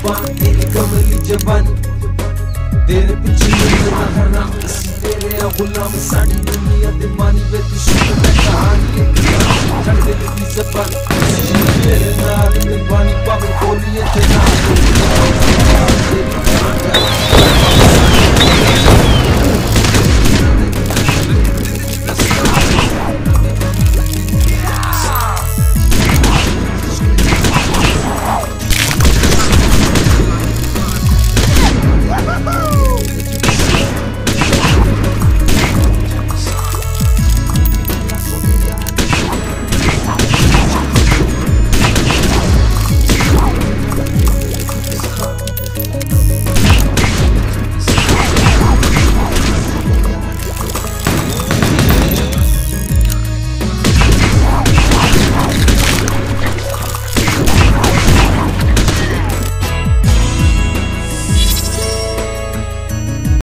जुबान तेरी कमली जवानी तेरे पीछे मेरा हराम तेरे गुलाम साड़ी दुनिया दीवानी वे तू शुरू में कहानी चढ़ दिल की जबान तेरे नाल दीवानी पावे बोलिए तेरा